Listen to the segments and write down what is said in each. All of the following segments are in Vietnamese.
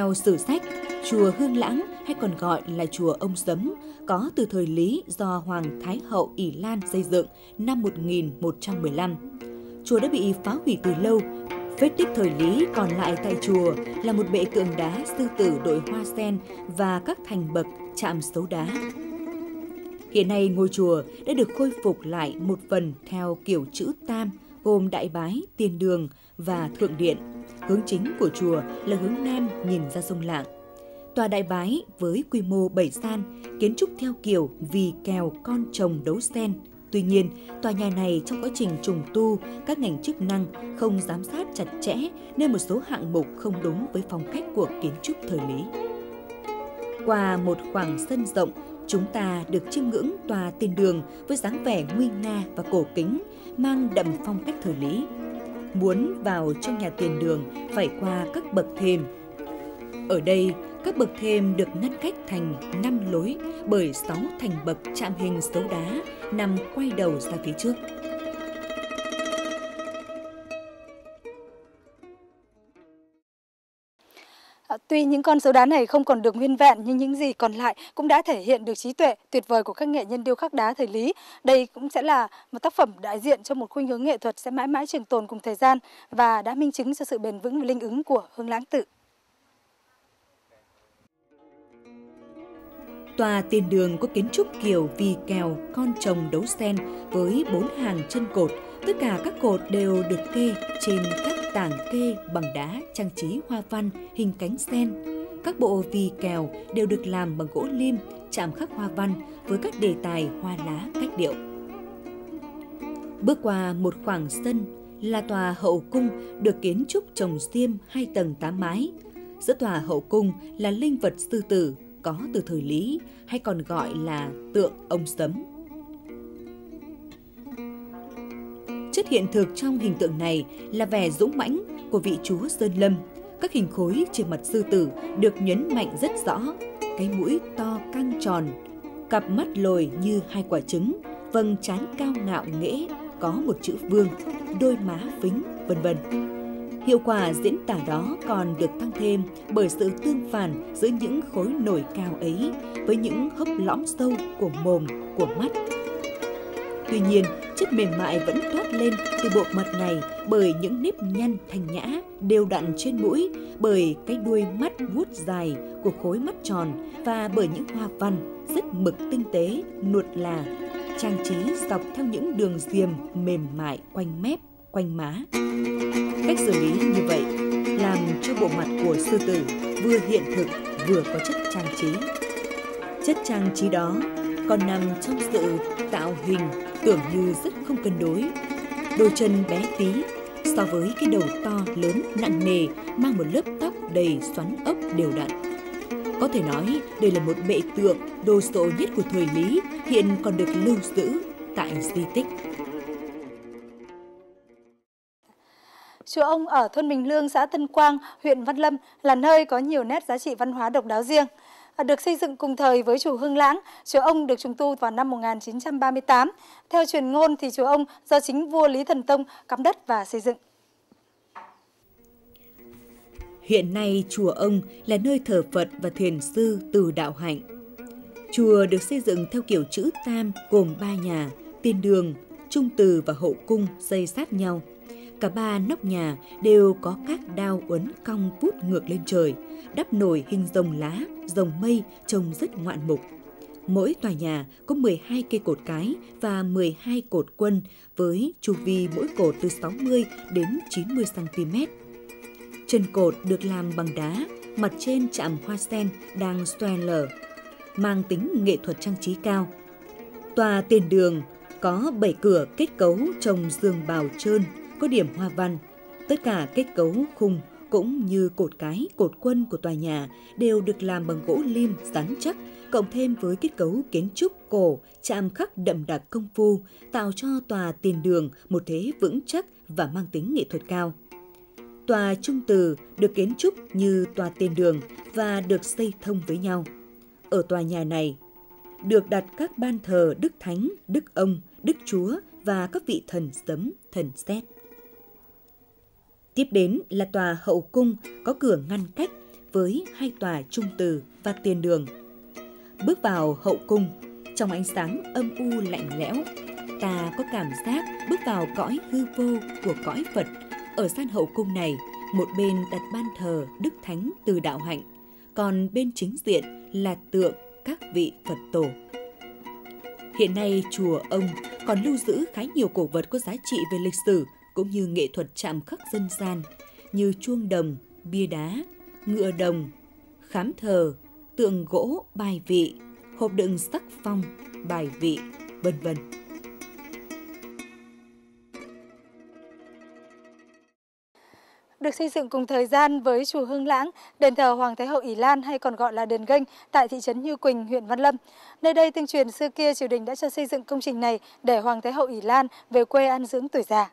Theo sử sách, chùa Hương Lãng hay còn gọi là chùa Ông Sấm có từ thời Lý do Hoàng Thái hậu Ỷ Lan xây dựng năm 1115. Chùa đã bị phá hủy từ lâu. Vết tích thời Lý còn lại tại chùa là một bệ tượng đá sư tử đội hoa sen và các thành bậc chạm xấu đá. Hiện nay ngôi chùa đã được khôi phục lại một phần theo kiểu chữ Tam, gồm đại bái, tiền đường và thượng điện. Hướng chính của chùa là hướng Nam nhìn ra sông Lạng. Tòa đại bái với quy mô 7 gian, kiến trúc theo kiểu vì kèo con chồng đấu sen. Tuy nhiên, tòa nhà này trong quá trình trùng tu, các ngành chức năng không giám sát chặt chẽ nên một số hạng mục không đúng với phong cách của kiến trúc thời Lý. Qua một khoảng sân rộng, chúng ta được chiêm ngưỡng tòa tiền đường với dáng vẻ nguy nga và cổ kính, mang đậm phong cách thời Lý. Muốn vào trong nhà tiền đường phải qua các bậc thềm. Ở đây, các bậc thềm được ngăn cách thành 5 lối bởi 6 thành bậc chạm hình xấu đá nằm quay đầu ra phía trước. Tuy những con sấu đá này không còn được nguyên vẹn nhưng những gì còn lại cũng đã thể hiện được trí tuệ tuyệt vời của các nghệ nhân điêu khắc đá thời Lý. Đây cũng sẽ là một tác phẩm đại diện cho một khuynh hướng nghệ thuật sẽ mãi mãi trường tồn cùng thời gian và đã minh chứng cho sự bền vững và linh ứng của Hương Lãng tự. Tòa tiền đường có kiến trúc kiểu vì kèo con chồng đấu sen với 4 hàng chân cột. Tất cả các cột đều được kê trên các tảng kê bằng đá trang trí hoa văn hình cánh sen. Các bộ vì kèo đều được làm bằng gỗ lim, chạm khắc hoa văn với các đề tài hoa lá cách điệu. Bước qua một khoảng sân là tòa hậu cung được kiến trúc chồng xiêm 2 tầng 8 mái. Giữa tòa hậu cung là linh vật sư tử có từ thời Lý hay còn gọi là tượng ông Sấm. Chất hiện thực trong hình tượng này là vẻ dũng mãnh của vị chúa Sơn Lâm. Các hình khối trên mặt sư tử được nhấn mạnh rất rõ. Cái mũi to căng tròn, cặp mắt lồi như 2 quả trứng, vầng trán cao ngạo nghễ có một chữ vương, đôi má phính, vân vân. Hiệu quả diễn tả đó còn được tăng thêm bởi sự tương phản giữa những khối nổi cao ấy với những hốc lõm sâu của mồm, của mắt. Tuy nhiên, chất mềm mại vẫn toát lên từ bộ mặt này bởi những nếp nhăn thanh nhã đều đặn trên mũi, bởi cái đuôi mắt vuốt dài của khối mắt tròn và bởi những hoa văn rất mực tinh tế, nuột là, trang trí dọc theo những đường diềm mềm mại quanh mép, quanh má. Cách xử lý như vậy làm cho bộ mặt của sư tử vừa hiện thực vừa có chất trang trí. Chất trang trí đó còn nằm trong sự tạo hình tưởng như rất không cân đối. Đôi chân bé tí so với cái đầu to lớn nặng nề mang một lớp tóc đầy xoắn ốc đều đặn. Có thể nói đây là một bệ tượng đồ sộ nhất của thời Lý, hiện còn được lưu giữ tại di tích. Chùa Ông ở thôn Bình Lương, xã Tân Quang, huyện Văn Lâm là nơi có nhiều nét giá trị văn hóa độc đáo riêng. Được xây dựng cùng thời với chùa Hương Lãng, chùa Ông được trùng tu vào năm 1938. Theo truyền ngôn thì chùa Ông do chính vua Lý Thần Tông cắm đất và xây dựng. Hiện nay chùa Ông là nơi thờ Phật và thiền sư Từ Đạo Hạnh. Chùa được xây dựng theo kiểu chữ Tam gồm 3 nhà, tiền đường, trung từ và hậu cung xây sát nhau. Cả 3 nóc nhà đều có các đao uốn cong vút ngược lên trời, đắp nổi hình rồng lá, rồng mây trông rất ngoạn mục. Mỗi tòa nhà có 12 cây cột cái và 12 cột quân với chu vi mỗi cột từ 60 đến 90 cm. Chân cột được làm bằng đá, mặt trên chạm hoa sen đang xòe lở, mang tính nghệ thuật trang trí cao. Tòa tiền đường có 7 cửa kết cấu trồng giường bào trơn, có điểm hoa văn. Tất cả kết cấu khung cũng như cột cái, cột quân của tòa nhà đều được làm bằng gỗ lim rắn chắc, cộng thêm với kết cấu kiến trúc cổ chạm khắc đậm đặc công phu, tạo cho tòa tiền đường một thế vững chắc và mang tính nghệ thuật cao. Tòa trung từ được kiến trúc như tòa tiền đường và được xây thông với nhau. Ở tòa nhà này được đặt các ban thờ Đức Thánh, Đức Ông, Đức Chúa và các vị thần sấm, thần sét. Tiếp đến là tòa hậu cung có cửa ngăn cách với 2 tòa trung từ và tiền đường. Bước vào hậu cung, trong ánh sáng âm u lạnh lẽo, ta có cảm giác bước vào cõi hư vô của cõi Phật. Ở gian hậu cung này, một bên đặt ban thờ Đức Thánh Từ Đạo Hạnh, còn bên chính diện là tượng các vị Phật tổ. Hiện nay, chùa ông còn lưu giữ khá nhiều cổ vật có giá trị về lịch sử cũng như nghệ thuật chạm khắc dân gian như chuông đồng, bia đá, ngựa đồng, khám thờ, tượng gỗ, bài vị, hộp đựng sắc phong, bài vị, vân vân. Được xây dựng cùng thời gian với chùa Hương Lãng, đền thờ Hoàng Thái hậu Ỷ Lan hay còn gọi là đền Ghênh tại thị trấn Như Quỳnh, huyện Văn Lâm. Nơi đây tương truyền xưa kia triều đình đã cho xây dựng công trình này để Hoàng Thái hậu Ỷ Lan về quê an dưỡng tuổi già.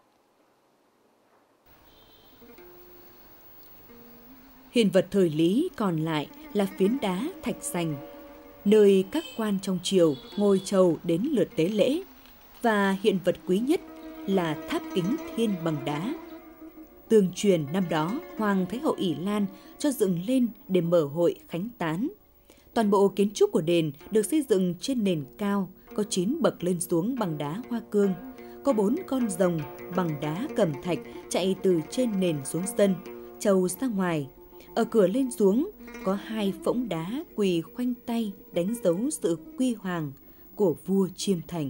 Hiện vật thời Lý còn lại là phiến đá thạch sành, nơi các quan trong triều ngồi chầu đến lượt tế lễ, và hiện vật quý nhất là tháp kính thiên bằng đá. Tương truyền năm đó, Hoàng Thái hậu Ỷ Lan cho dựng lên để mở hội khánh tán. Toàn bộ kiến trúc của đền được xây dựng trên nền cao, có 9 bậc lên xuống bằng đá hoa cương, có 4 con rồng bằng đá cẩm thạch chạy từ trên nền xuống sân, trầu ra ngoài. Ở cửa lên xuống có 2 phỗng đá quỳ khoanh tay đánh dấu sự quy hoàng của vua Chiêm Thành.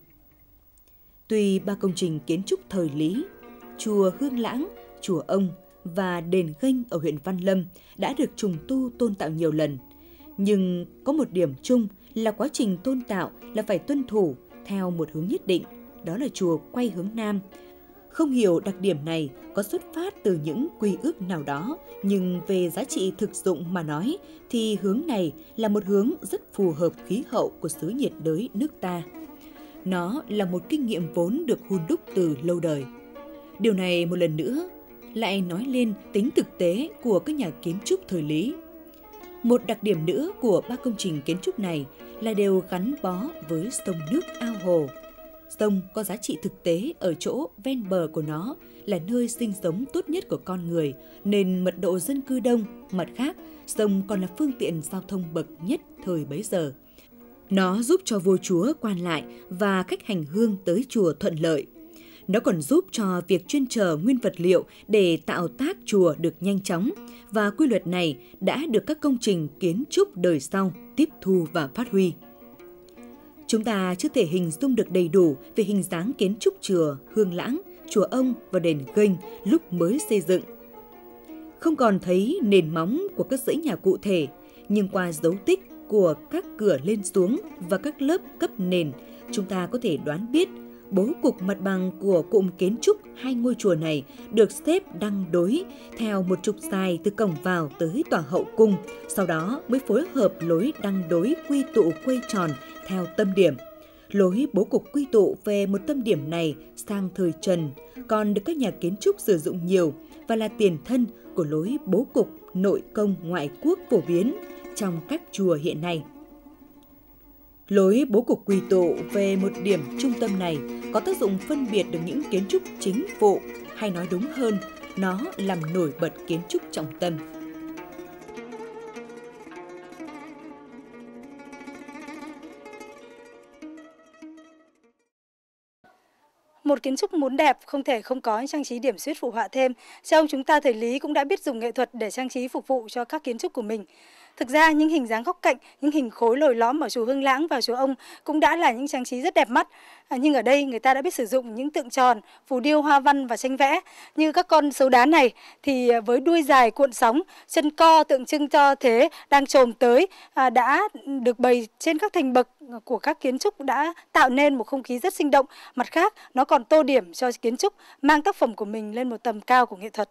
Tuy 3 công trình kiến trúc thời Lý, chùa Hương Lãng, chùa Ông và đền Ghênh ở huyện Văn Lâm đã được trùng tu tôn tạo nhiều lần, nhưng có một điểm chung là quá trình tôn tạo là phải tuân thủ theo một hướng nhất định, đó là chùa quay hướng Nam. Không hiểu đặc điểm này có xuất phát từ những quy ước nào đó, nhưng về giá trị thực dụng mà nói thì hướng này là một hướng rất phù hợp khí hậu của xứ nhiệt đới nước ta. Nó là một kinh nghiệm vốn được hun đúc từ lâu đời. Điều này một lần nữa lại nói lên tính thực tế của các nhà kiến trúc thời Lý. Một đặc điểm nữa của 3 công trình kiến trúc này là đều gắn bó với sông nước ao hồ. Sông có giá trị thực tế ở chỗ ven bờ của nó là nơi sinh sống tốt nhất của con người, nên mật độ dân cư đông. Mặt khác, sông còn là phương tiện giao thông bậc nhất thời bấy giờ. Nó giúp cho vua chúa quan lại và khách hành hương tới chùa thuận lợi. Nó còn giúp cho việc chuyên chở nguyên vật liệu để tạo tác chùa được nhanh chóng, và quy luật này đã được các công trình kiến trúc đời sau tiếp thu và phát huy. Chúng ta chưa thể hình dung được đầy đủ về hình dáng kiến trúc chùa Hương Lãng, chùa Ông và đền Ghênh lúc mới xây dựng. Không còn thấy nền móng của các dãy nhà cụ thể, nhưng qua dấu tích của các cửa lên xuống và các lớp cấp nền, chúng ta có thể đoán biết bố cục mặt bằng của cụm kiến trúc 2 ngôi chùa này được xếp đăng đối theo một trục dài từ cổng vào tới tòa hậu cung, sau đó mới phối hợp lối đăng đối quy tụ quay tròn theo tâm điểm. Lối bố cục quy tụ về một tâm điểm này sang thời Trần còn được các nhà kiến trúc sử dụng nhiều và là tiền thân của lối bố cục nội công ngoại quốc phổ biến trong các chùa hiện nay. Lối bố cục quy tụ về một điểm trung tâm này có tác dụng phân biệt được những kiến trúc chính phụ, hay nói đúng hơn, nó làm nổi bật kiến trúc trọng tâm. Một kiến trúc muốn đẹp không thể không có trang trí điểm xuyết phụ họa thêm. Cha ông chúng ta thời Lý cũng đã biết dùng nghệ thuật để trang trí phục vụ cho các kiến trúc của mình. Thực ra những hình dáng góc cạnh, những hình khối lồi lõm ở chùa Hương Lãng và chùa Ông cũng đã là những trang trí rất đẹp mắt. Nhưng ở đây người ta đã biết sử dụng những tượng tròn, phù điêu hoa văn và tranh vẽ. Như các con sấu đá này thì với đuôi dài cuộn sóng, chân co tượng trưng cho thế đang chồm tới đã được bày trên các thành bậc của các kiến trúc, đã tạo nên một không khí rất sinh động. Mặt khác, nó còn tô điểm cho kiến trúc, mang tác phẩm của mình lên một tầm cao của nghệ thuật.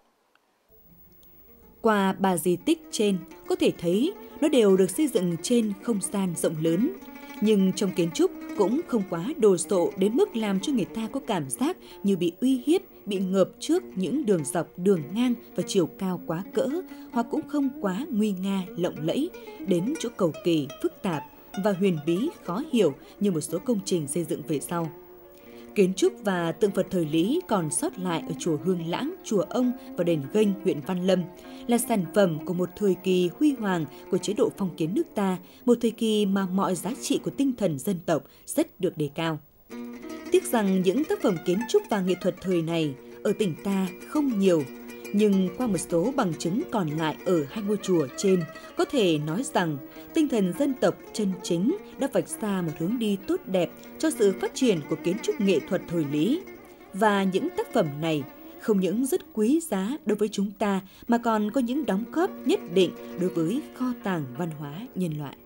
Qua 3 di tích trên, có thể thấy nó đều được xây dựng trên không gian rộng lớn. Nhưng trong kiến trúc cũng không quá đồ sộ đến mức làm cho người ta có cảm giác như bị uy hiếp, bị ngợp trước những đường dọc, đường ngang và chiều cao quá cỡ, hoặc cũng không quá nguy nga, lộng lẫy, đến chỗ cầu kỳ, phức tạp và huyền bí, khó hiểu như một số công trình xây dựng về sau. Kiến trúc và tượng Phật thời Lý còn sót lại ở chùa Hương Lãng, chùa Ông và đền Ghênh, huyện Văn Lâm là sản phẩm của một thời kỳ huy hoàng của chế độ phong kiến nước ta, một thời kỳ mà mọi giá trị của tinh thần dân tộc rất được đề cao. Tiếc rằng những tác phẩm kiến trúc và nghệ thuật thời này ở tỉnh ta không nhiều, nhưng qua một số bằng chứng còn lại ở hai ngôi chùa trên, có thể nói rằng tinh thần dân tộc chân chính đã vạch ra một hướng đi tốt đẹp cho sự phát triển của kiến trúc nghệ thuật thời Lý. Và những tác phẩm này không những rất quý giá đối với chúng ta mà còn có những đóng góp nhất định đối với kho tàng văn hóa nhân loại.